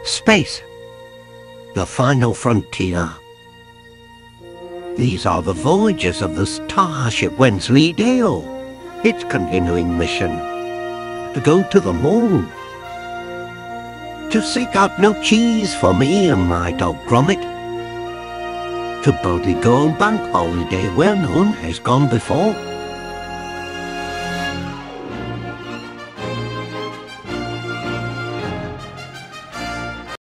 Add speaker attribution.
Speaker 1: Space, the final frontier. These are the voyages of the starship Wensleydale. Its continuing mission to go to the moon, to seek out no cheese for me and my dog Gromit, to boldly go on bank holiday where none has gone before.